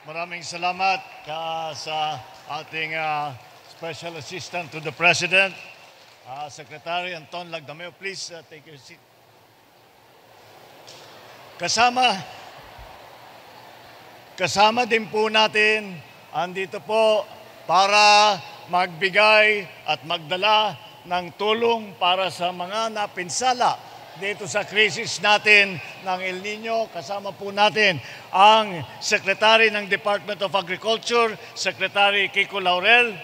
Maraming salamat sa ating Special Assistant to the President, Secretary Anton Lagdameo. Please take your seat. Kasama din po natin, andito po para magbigay at magdala ng tulong para sa mga napinsala dito sa krisis natin ng El Nino. Kasama po natin ang Secretary ng Department of Agriculture, Secretary Kiko Laurel.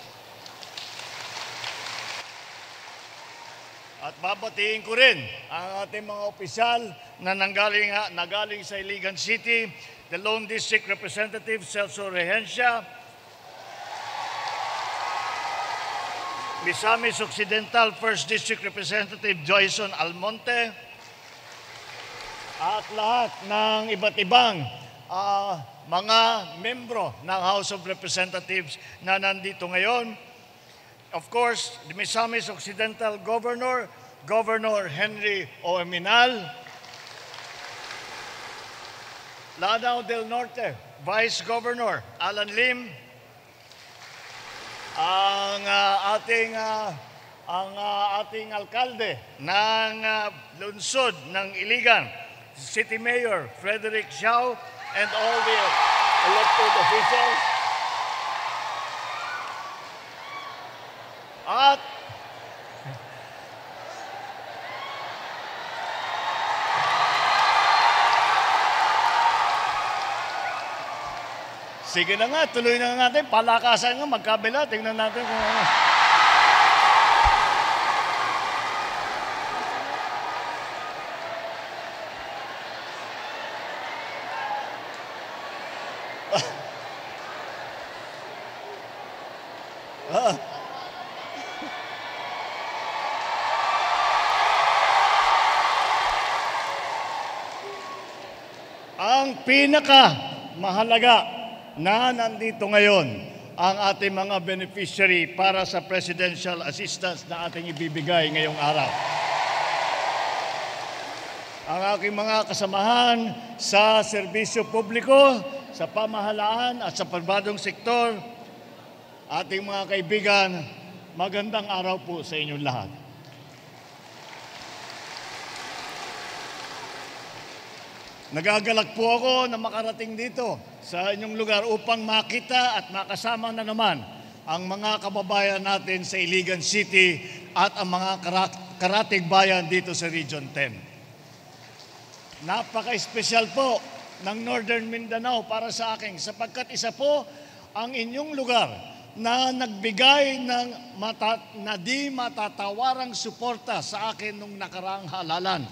At babatiin ko rin ang ating mga opisyal na nagaling sa Iligan City, the Lone District Representative Celso Rehencia, Misamis Occidental 1st District Representative Joyson Almonte, at lahat ng iba't ibang mga membro ng House of Representatives na nandito ngayon. Of course, the Misamis Occidental Governor, Governor Henry O. Eminal, Lanao del Norte, Vice Governor Alan Lim, ang ating alkalde ng lungsod ng Iligan, City Mayor Frederick Xiao, and all the elected officials. At sige na nga, tuloy na natin. Palakasan nga, magkabila. Tingnan natin kung ano. Ang pinakamahalaga na nandito ngayon ang ating mga beneficiary para sa presidential assistance na ating ibibigay ngayong araw. Ang aking mga kasamahan sa serbisyo publiko, sa pamahalaan at sa pribadong sektor, ating mga kaibigan, magandang araw po sa inyong lahat. Nagagalak po ako na makarating dito sa inyong lugar upang makita at makasama na naman ang mga kababayan natin sa Iligan City at ang mga karatig bayan dito sa Region 10. Napaka-espesyal po ng Northern Mindanao para sa akin sapagkat isa po ang inyong lugar na nagbigay ng na di matatawarang suporta sa akin nung nakaraang halalan.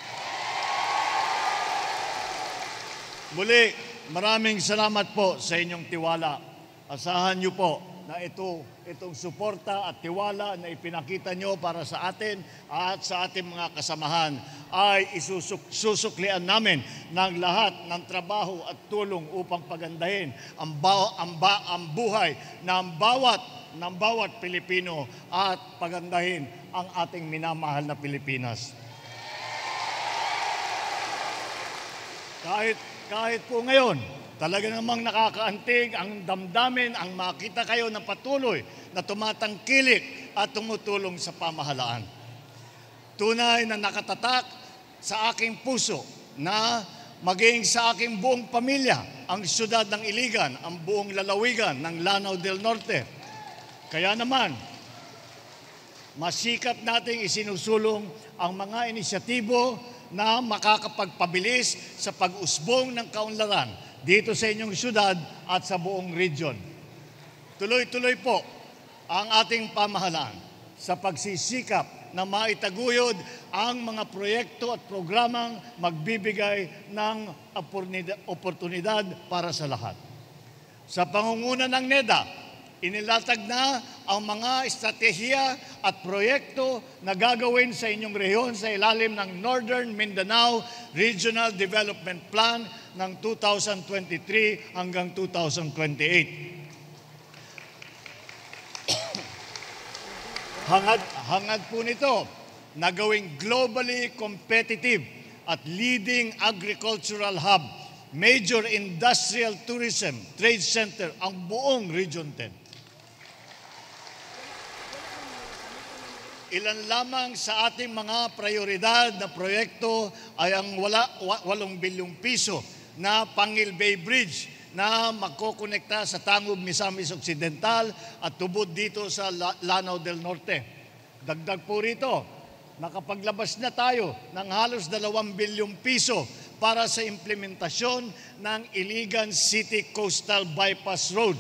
Muli, maraming salamat po sa inyong tiwala. Asahan niyo po na itong suporta at tiwala na ipinakita niyo para sa atin at sa ating mga kasamahan ay isusuklian namin ng lahat ng trabaho at tulong upang pagandahin ang buhay ng bawat Pilipino at pagandahin ang ating minamahal na Pilipinas. Kahit po ngayon, talaga namang nakakaantig ang damdamin, ang makita kayo na patuloy na tumatangkilik at tumutulong sa pamahalaan. Tunay na nakatatak sa aking puso na maging sa aking buong pamilya, ang siyudad ng Iligan, ang buong lalawigan ng Lanao del Norte. Kaya naman, masikap nating isinusulong ang mga inisyatibo na makakapagpabilis sa pag-usbong ng kaunlaran dito sa inyong syudad at sa buong region. Tuloy-tuloy po ang ating pamahalaan sa pagsisikap na maitaguyod ang mga proyekto at programang magbibigay ng oportunidad para sa lahat. Sa pangunguna ng NEDA, inilatag na ang mga estratehiya at proyekto na gagawin sa inyong rehiyon sa ilalim ng Northern Mindanao Regional Development Plan ng 2023 hanggang 2028. Hangad po nito na gawing globally competitive at leading agricultural hub major industrial tourism trade center ang buong Region 10. Ilan lamang sa ating mga prioridad na proyekto ay ang 8 bilyong piso na Pangil Bay Bridge na magkokonekta sa Tangub, Misamis Occidental at tubod dito sa Lanao del Norte. Dagdag po rito, nakapaglabas na tayo ng halos 2 bilyong piso para sa implementasyon ng Iligan City Coastal Bypass Road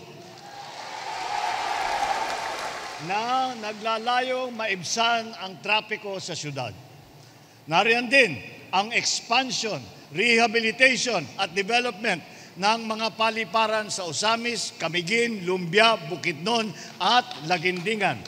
na naglalayong maibsan ang trapiko sa syudad. Nariyan din ang expansion, rehabilitation at development ng mga paliparan sa Osamis, Camiguin, Lumbia, Bukidnon at Lagindingan.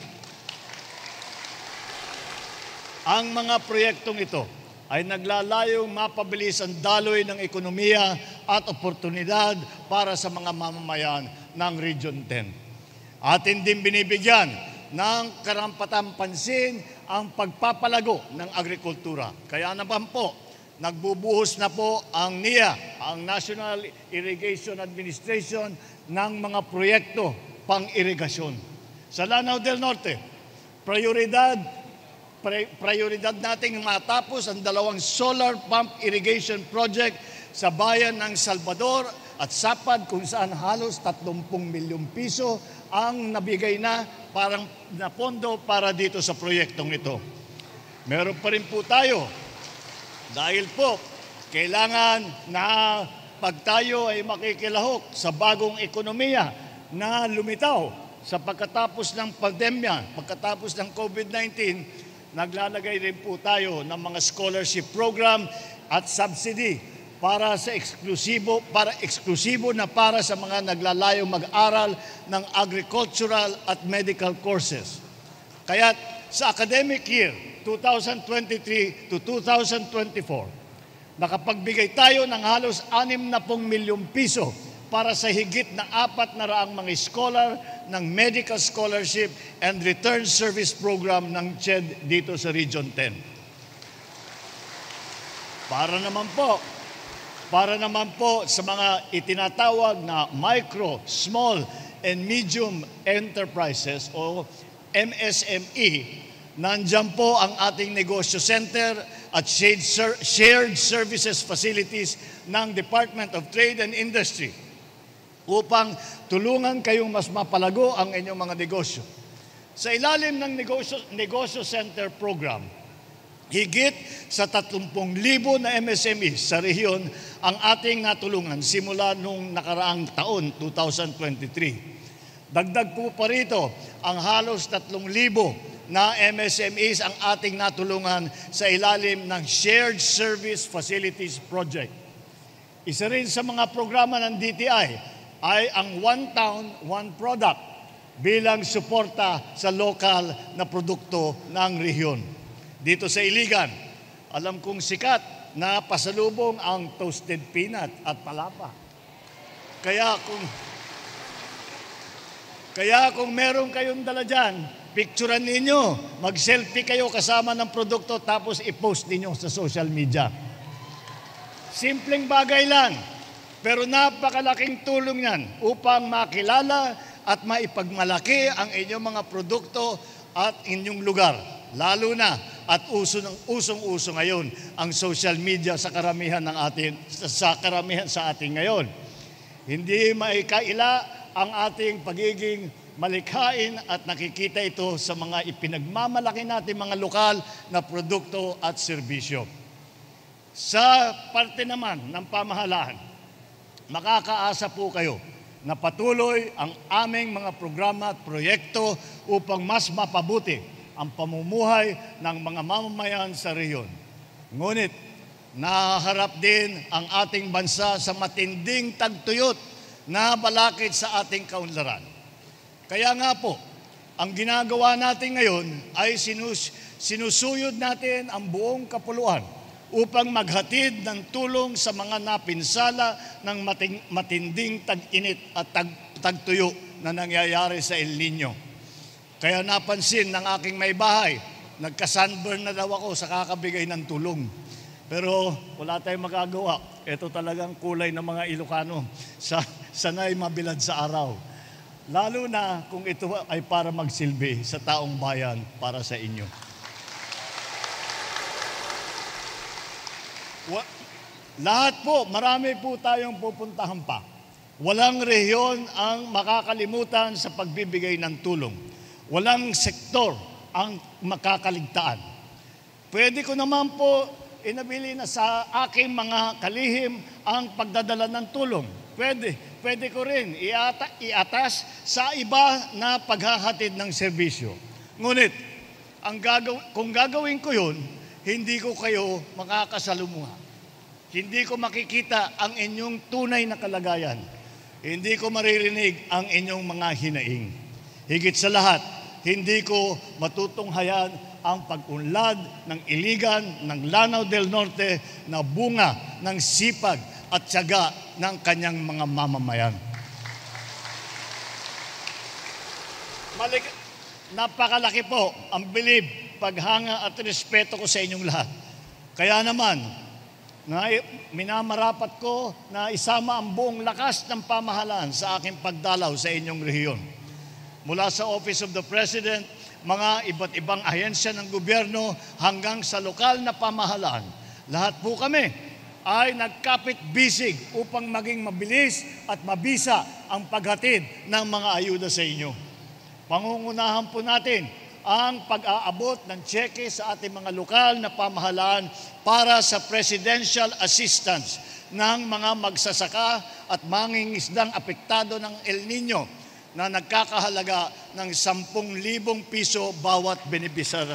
Ang mga proyektong ito ay naglalayong mapabilis ang daloy ng ekonomiya at oportunidad para sa mga mamamayan ng Region 10. Atin din binibigyan ng karampatang pansin ang pagpapalago ng agrikultura. Kaya naman po, nagbubuhos na po ang NIA, ang National Irrigation Administration, ng mga proyekto pang-irigasyon. Sa Lanao del Norte, prioridad nating matapos ang 2 solar pump irrigation project sa bayan ng Salvador at Sapad kung saan halos 30 milyong piso ang nabigay na parang na pondo para dito sa proyektong ito. Meron pa rin po tayo dahil po kailangan na pag tayo ay makikilahok sa bagong ekonomiya na lumitaw sa pagkatapos ng pandemya, pagkatapos ng COVID-19, naglalagay rin po tayo ng mga scholarship program at subsidy para sa mga naglalayong mag-aral ng agricultural at medical courses. Kaya sa academic year 2023 to 2024, nakapagbigay tayo ng halos 60 milyong piso para sa higit na 400 mga scholar ng medical scholarship and return service program ng CHED dito sa Region 10. Para naman po sa mga itinatawag na micro, small, and medium enterprises o MSME, nandyan po ang ating negosyo center at shared services facilities ng Department of Trade and Industry upang tulungan kayong mas mapalago ang inyong mga negosyo. Sa ilalim ng negosyo center program, higit sa 30,000 na MSME sa rehiyon ang ating natulungan simula nung nakaraang taon, 2023. Dagdag po pa rito ang halos 3,000 na MSMEs ang ating natulungan sa ilalim ng Shared Service Facilities Project. Isa rin sa mga programa ng DTI ay ang One Town, One Product bilang suporta sa lokal na produkto ng rehiyon. Dito sa Iligan, alam kong sikat na pasalubong ang toasted peanut at palapa. Kaya kung meron kayong dala dyan, picturean ninyo, mag-selfie kayo kasama ng produkto tapos i-post ninyo sa social media. Simpleng bagay lang, pero napakalaking tulong yan upang makilala at maipagmalaki ang inyong mga produkto at inyong lugar. Lalo na at usong-uso ngayon ang social media sa karamihan sa atin ngayon. Hindi maikaila ang ating pagiging malikhain at nakikita ito sa mga ipinagmamalaki natin mga lokal na produkto at serbisyo. Sa parte naman ng pamahalaan, makakaasa po kayo na patuloy ang aming mga programa at proyekto upang mas mapabuti ang pamumuhay ng mga mamamayan sa rehiyon. Ngunit, naharap din ang ating bansa sa matinding tagtuyot na balakid sa ating kaunlaran. Kaya nga po, ang ginagawa natin ngayon ay sinusuyod natin ang buong kapuluan upang maghatid ng tulong sa mga napinsala ng matinding tag-init at tagtuyo na nangyayari sa El Nino. Kaya napansin ng aking may bahay, nagka-sunburn na daw ako sa kakabigay ng tulong. Pero wala tayong magagawa. Ito talagang kulay ng mga Ilocano. Sanay mabilad sa araw. Lalo na kung ito ay para magsilbi sa taong bayan para sa inyo. Lahat po, marami po tayong pupuntahan pa. Walang rehiyon ang makakalimutan sa pagbibigay ng tulong. Walang sektor ang makakaligtaan. Pwede ko naman po inabili na sa aking mga kalihim ang pagdadala ng tulong. Pwede ko rin iatas sa iba na paghahatid ng serbisyo. Ngunit, kung gagawin ko yun, hindi ko kayo makakasalumuha. Hindi ko makikita ang inyong tunay na kalagayan. Hindi ko maririnig ang inyong mga hinaing. Higit sa lahat, hindi ko matutunghayan ang pag-unlad ng Iligan ng Lanao del Norte na bunga ng sipag at tiyaga ng kanyang mga mamamayan. Napakalaki po ang bilib, paghanga at respeto ko sa inyong lahat. Kaya naman, minamarapat ko na isama ang buong lakas ng pamahalaan sa aking pagdalaw sa inyong rehiyon. Mula sa Office of the President, mga iba't ibang ahensya ng gobyerno hanggang sa lokal na pamahalaan. Lahat po kami ay nagkapit-bisig upang maging mabilis at mabisa ang paghatid ng mga ayuda sa inyo. Pangungunahan po natin ang pag-aabot ng tseke sa ating mga lokal na pamahalaan para sa presidential assistance ng mga magsasaka at mangingisdang apektado ng El Nino na nagkakahalaga ng 10,000 piso bawat benepisaryo.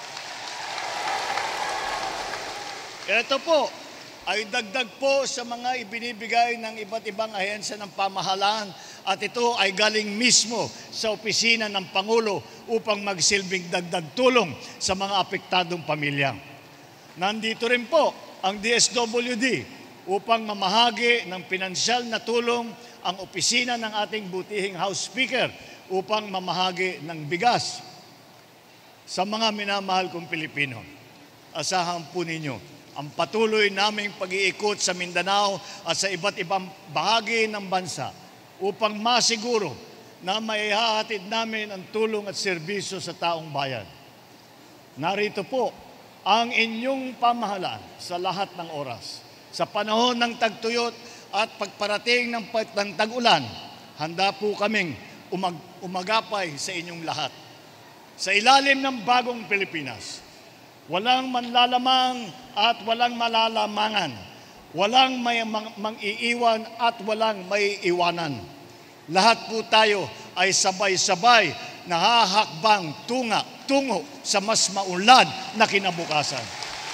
Ito po ay dagdag po sa mga ibinibigay ng iba't ibang ahensya ng pamahalaan at ito ay galing mismo sa opisina ng Pangulo upang magsilbing dagdag tulong sa mga apektadong pamilya. Nandito rin po ang DSWD upang mamahagi ng pinansyal na tulong ang opisina ng ating butihing House Speaker upang mamahagi ng bigas sa mga minamahal kong Pilipino. Asahan po ninyo ang patuloy naming pag-iikot sa Mindanao at sa iba't ibang bahagi ng bansa upang masiguro na maihahatid namin ang tulong at serbisyo sa taong bayan. Narito po ang inyong pamahalaan sa lahat ng oras. Sa panahon ng tagtuyot at pagparating ng tag-ulan, handa po kaming umagapay sa inyong lahat. Sa ilalim ng bagong Pilipinas, walang manlalamang at walang malalamangan, walang may mang-iiwan at walang may iwanan. Lahat po tayo ay sabay-sabay nahahakbang tungo sa mas maunlad na kinabukasan.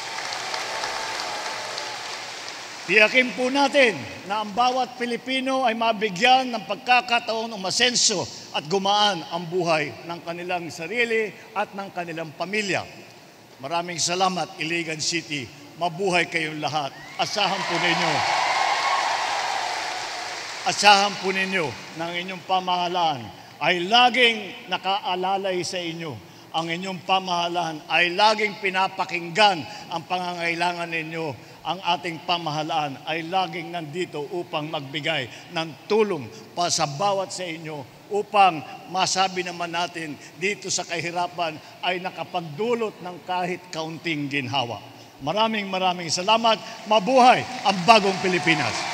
Tiyakin po natin na ang bawat Pilipino ay mabigyan ng pagkakataon umasenso at gumaan ang buhay ng kanilang sarili at ng kanilang pamilya. Maraming salamat, Iligan City. Mabuhay kayong lahat. Asahan po ninyo ng inyong pamahalaan ay laging nakaalalay sa inyo. Ang inyong pamahalaan ay laging pinapakinggan ang pangangailangan ninyo. Ang ating pamahalaan ay laging nandito upang magbigay ng tulong pa sa bawat sa inyo upang masabi naman natin dito sa kahirapan ay nakapagdulot ng kahit kaunting ginhawa. Maraming salamat. Mabuhay ang bagong Pilipinas.